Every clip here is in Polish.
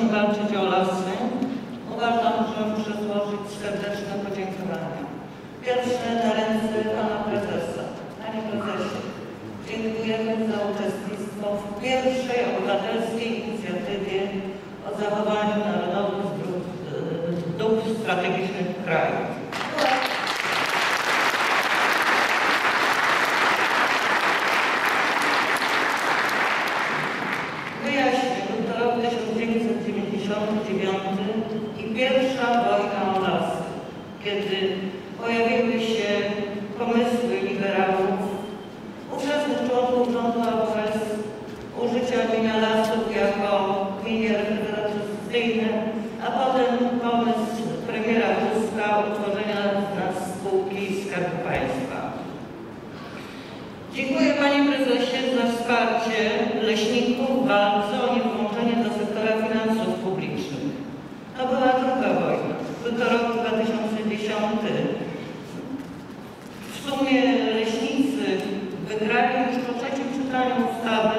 walczyć o lasy, uważam, że muszę złożyć serdeczne podziękowania. Pierwsze na ręce pana prezesa. Panie prezesie, dziękujemy za uczestnictwo w pierwszej obywatelskiej inicjatywie o zachowaniu narodowych dóbr strategicznych kraju. Wyjaśnię, był to rok 1999 i pierwsza wojna o lasy, kiedy pojawiły się pomysły liberałów, ówczesnych członków rządu AWS, użycia mienia lasów jako mienie reprezentacyjne, a potem pomysł premiera Tuska utworzenia nas spółki Skarbu Państwa. Dziękuję panie prezesie za wsparcie leśników w walce o niewłączenie do sektora finansów publicznych. To była druga wojna. Był to rok 2010. W sumie leśnicy wygrali już po trzecim czytaniu ustawy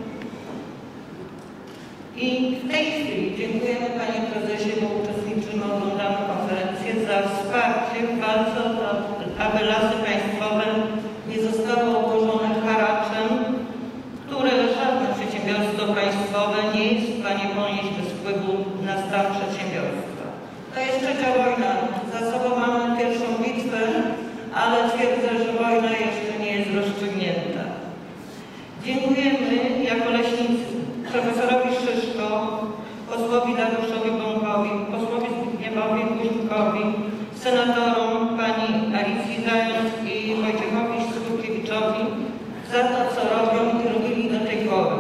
i w tej chwili dziękujemy panie prezesie, bo uczestniczymy, oglądamy konferencję, za wsparcie w walce o to, aby lasy państwowe nie zostały obłożone haraczem, które żadne przedsiębiorstwo państwowe nie jest w stanie ponieść bez wpływu na stan przedsiębiorstwa. To jest trzecia wojna. Za sobą mamy pierwszą bitwę, ale twierdzę, że wojna jeszcze nie jest rozstrzygnięta. Dziękujemy jako leśnicy profesorowi Szyszko, posłowi Dariuszowi Bąkowi, posłowi Zbigniewowi Kuźnikowi, senatorom pani Alicji Zając i Wojciechowi Skurkiewiczowi za to, co robią i robili do tej pory.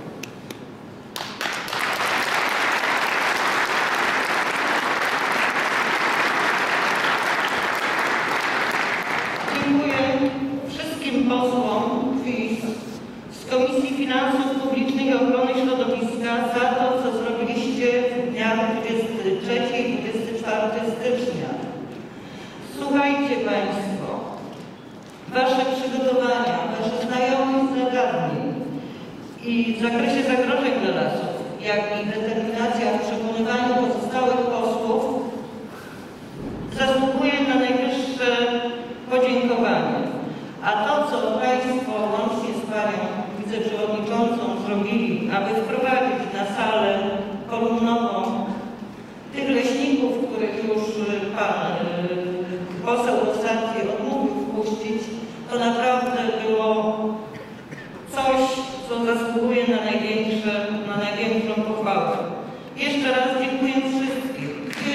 Dziękuję wszystkim posłom PiS z Komisji Finansów Publicznych i Ochrony Środowiska za to, co zrobiliście w dniach 23 i 24 stycznia. Słuchajcie państwo, wasze przygotowania, wasze znajomość zagadnień i w zakresie zagrożeń dla lasów, jak i determinacja w przekonywaniu pozostałych posłów zasługuje na najwyższe podziękowanie. A to, co państwo łącznie z panią wiceprzewodniczącą zrobili, aby wprowadzić na salę kolumnową tych leśników, których już pan poseł ostatni odmówił wpuścić, to naprawdę było coś, co zasługuje na największą pochwałę. Jeszcze raz dziękuję wszystkim.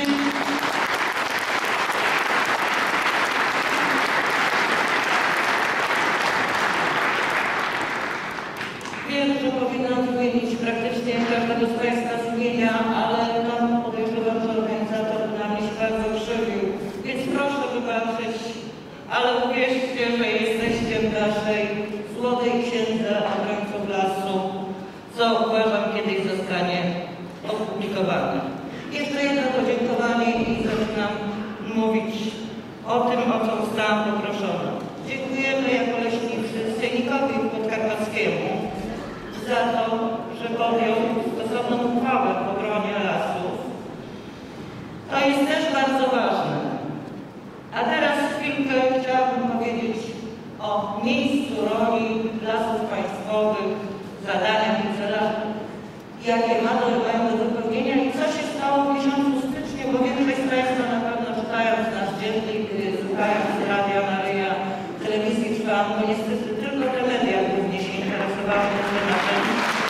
Wiem, że powinnam wymienić praktycznie każdego z państwa z imienia, ale tam podejrzewam, że organizator na mnie się bardzo krzywił. Więc proszę wybaczyć, ale uwierzcie, że jesteście w naszej złotej księdze obrońców lasu, co uważam kiedyś zostanie opublikowane. Jeszcze jedno podziękowanie i zaczynam mówić o tym, o co zostałam poproszona. Dziękujemy jako leśnicy Sejnikowi Podkarpackiemu za to, że podjął stosowną uchwałę w obronie lasów. To jest też bardzo ważne. A teraz chwilkę chciałabym powiedzieć o miejscu roli lasów państwowych, zadaniach i celach, jakie mają do wypełnienia i co się stało w miesiącu styczniu, bo większość z państwa na pewno czytając nasz dziennik, słuchając Radia Maryja, telewizji Trwam, bo niestety tylko te media głównie się interesowały tym tematem.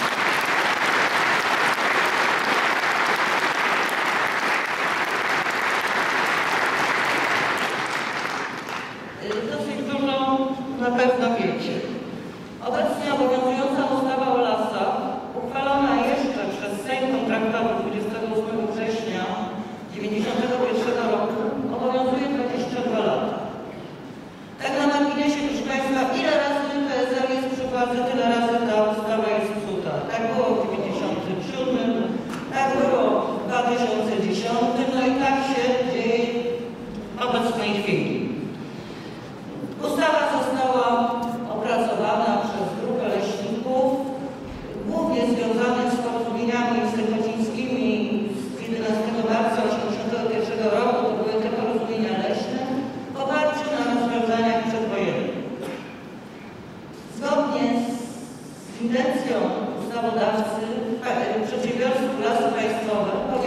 Dosyć dużo na pewno wiecie. Obecnie obowiązująca ustawa o lasach, uchwalona jeszcze przez Sejm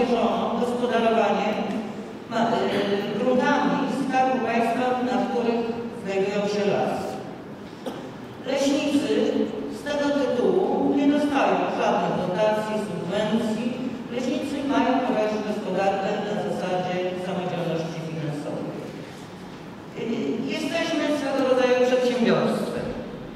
powierzono gospodarowanie gruntami Skarbu Państwa, na których znajdują się lasy. Leśnicy z tego tytułu nie dostają żadnych dotacji, subwencji. Leśnicy mają prowadzić gospodarkę na zasadzie samodzielności finansowej. Jesteśmy swego rodzaju przedsiębiorstwem.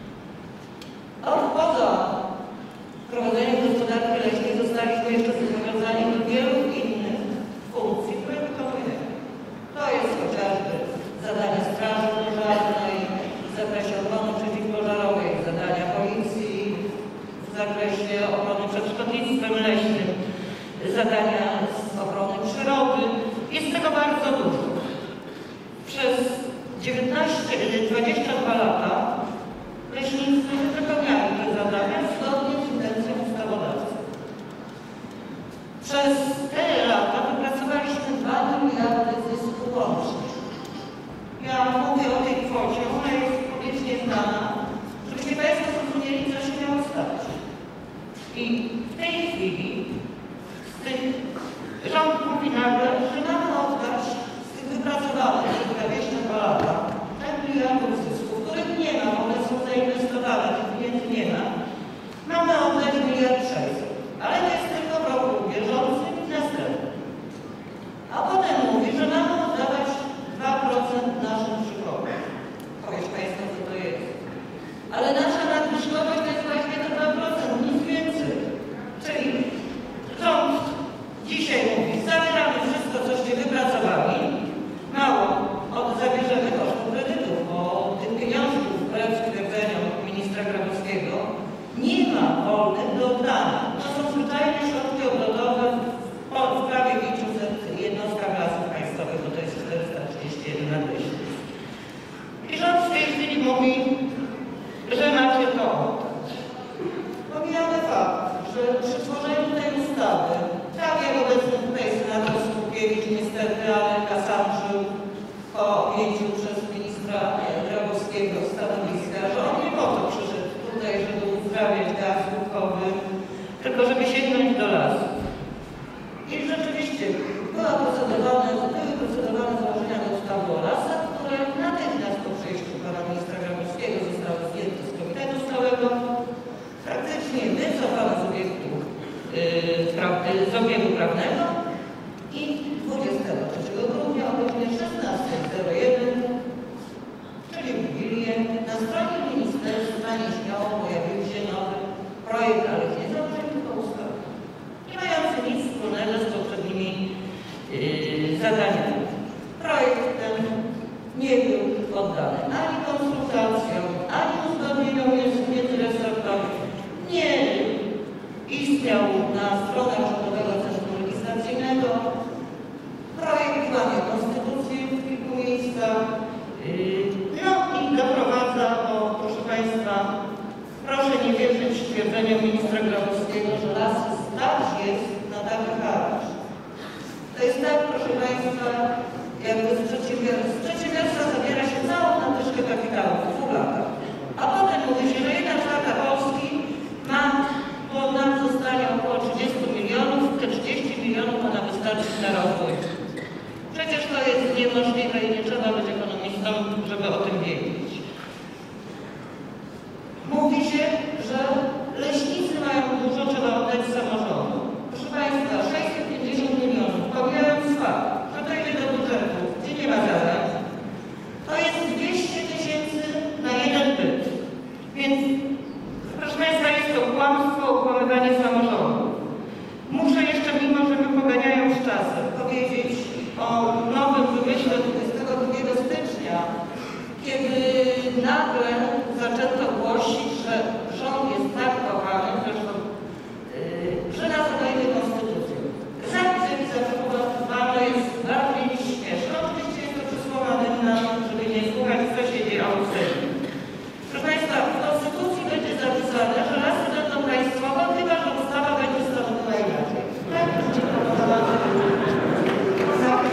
Poza prowadzeniem gospodarki leśnej zostaliśmy jeszcze zobowiązani do wielu innych funkcji, które wykonujemy. To jest chociażby zadania Straży Pożarnej w zakresie ochrony przeciwpożarowej, zadania Policji w zakresie ochrony przed szkodnictwem leśnym, zadania z ochrony przyrody. Jest tego bardzo dużo. Przez 22 lata leśnicy wypełniali te zadania zgodnie z intencją ustawodawcy. Przez te lata wypracowaliśmy 2 miliardy zysku łącznie. Ja mówię o tej kwocie, ona jest publicznie znana, żebyście Państwo zrozumieli, co się miało stać. I w tej chwili z tych rząd mówi nagle, że mamy oddać z tych wypracowanych przez 22 lata 4 miliardów zysku, których nie ma, one są zainwestowane, tych pieniędzy nie ma. Mamy oddać 1,6 miliarda, ale to jest tylko w roku bieżącym i następnym. A potem mówi, że mamy oddawać 2% naszym przychodom. Powiesz Państwo, co to jest. Ale nasza nadwyżkowość to jest właśnie to 2%, nic więcej. Czyli rząd dzisiaj mówi, zabieramy wszystko, coście wypracowali, mało, zabierzemy kosztów kredytów, bo tych pieniążków, wbrew stwierdzeniom ministra Grabowskiego, nie ma wolnych do oddania. To są zwyczajne środki obrotowe w prawie 500 jednostkach Lasów Państwowych, bo to jest 431 nadleśnictw. I rząd w tej chwili mówi, że macie to oddać. Pomijamy fakt, że przy tworzeniu tej ustawy, tak jak obecny tutaj senator Skurkiewicz niestety, ale kasamczył po objęciu przez ministra Grabowskiego stanowiska, że on nie po to przyszedł tutaj, żeby uzdrawiać gaz łupkowy, tylko żeby sięgnąć do lasu. I rzeczywiście były procedowane założenia do ustawy o lasach, które natychmiast po przejściu pana ministra Grabowskiego zostały zdjęte z komitetu stałego, praktycznie wycofane z obiegu prawnego i 23 grudnia o godzinie 16:01, czyli w Wigilię, na stronie ministerstwa nieśmiało pojawił się nowy projekt, ale nie założeń, tylko ustawy, nie mający nic wspólnego z poprzednimi zadaniami. Projekt ten nie był poddany ani konsultacjom, ani uzgodnieniom międzyresortowym. Nie istniał na stronach Rządowego Centrum Legislacyjnego. Projekt łamie konstytucję w kilku miejscach. No i doprowadza do, proszę Państwa, proszę nie wierzyć stwierdzeniom ministra Grabowskiego, że lasy stać jest na taki haracz. To jest tak, proszę Państwa, jakby z przedsiębiorstwa zabiera się całą nadwyżkę kapitału w 2 latach. A potem mówi się, że 1/4 Polski ma, bo nam zostanie około 30 milionów, te 30 milionów ma wystarczyć na rozwój. Przecież to jest niemożliwe i nie trzeba być ekonomistą, żeby o tym wiedzieć. Mówi się, że leśnicy mają dużo, trzeba oddać samorządom. Proszę Państwa, 650 milionów, pomijając fakt, że to idzie do budżetu, gdzie nie ma zadań, to jest 200 000 na jeden byt. Więc, proszę Państwa, jest to kłamstwo, okłamywanie samorządu. Muszę jeszcze, mimo że my poganiają z czasem, powiedzieć o nowym wymyśle 22 stycznia, kiedy nagle zaczęto głosić, że rząd jest tak kochany, zresztą, że nas obejmie konstytucją. Zapis, jaki zaproponowano, jest bardziej niż śmieszny. Oczywiście jest to przysłowa dymna, żeby nie słuchać, co się dzieje w Sejmie. Proszę Państwa, w konstytucji będzie zapisane, że lasy będą państwowe, chyba że ustawa będzie stanowiła inaczej. Tak będzie proponowany zapis.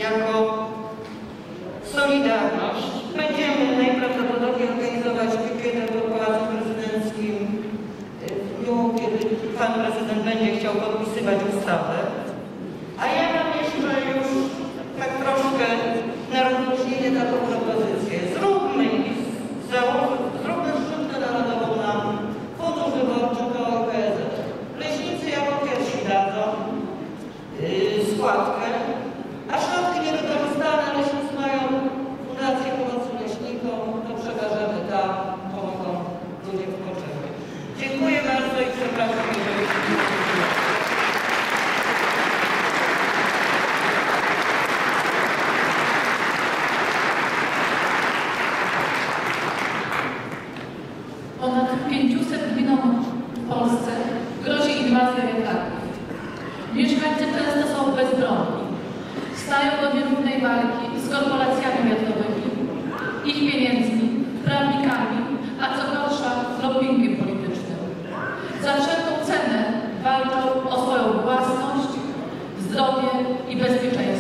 jako Solidarność będziemy najprawdopodobniej organizować pikietę pod Pałacem Prezydenckim w dniu, kiedy pan prezydent będzie chciał podpisywać ustawę. A ja mam jeszcze już tak troszkę na rozluźnienie taką propozycję. Zróbmy zrzutkę narodową na Fundusz Wyborczy PO-PSL. Leśnicy jako pierwsi dadzą składkę, a środki niewykorzystane leśnicy mają Fundację Pomocy Leśnikom, to przekażemy tam, pomogą ludzie w potrzebie. Dziękuję bardzo i przepraszam, jeżeli Ponad 500 gminom w Polsce grozi inwazja wietraków. Mieszkańcy często są bezbronni. Stają do nierównej walki z korporacjami wiatrowymi, ich pieniędzmi, prawnikami, a co gorsza lobbingiem politycznym. Za wszelką cenę walczą o swoją własność, zdrowie i bezpieczeństwo.